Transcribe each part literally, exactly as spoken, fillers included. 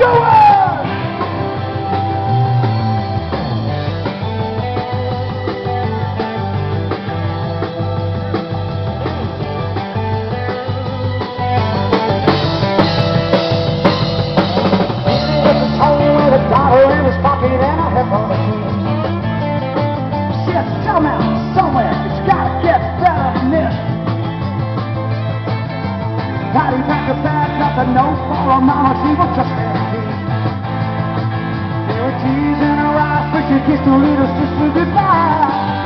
do it! With a tone with a dollar in his pocket and a hip on his knee. Shit, somehow, somewhere, it's gotta get better than this. Patty packed a bag, got the note for her mama, she was just in peace. There were tears in her eyes, but she kissed her little sister goodbye.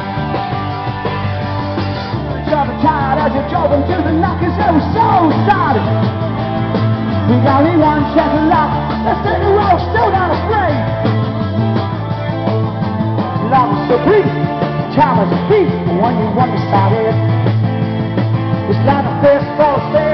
Drove her tired as you drove him to the knock, cause they were so excited. We got only one chance of luck, let's take the road, still not afraid. Love is so brief, time is a thief, when you want to start it. It's like a fist for a